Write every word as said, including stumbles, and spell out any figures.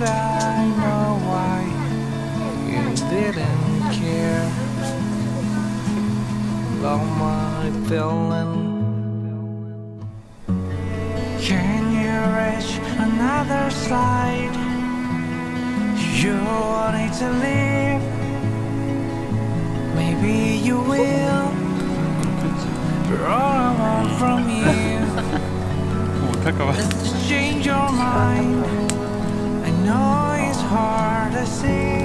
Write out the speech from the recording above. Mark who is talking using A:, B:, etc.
A: I know why you didn't care about my feeling. Can you reach another side? You wanted to leave. Maybe you will. All I want from you is to change your mind. I know it's hard to see.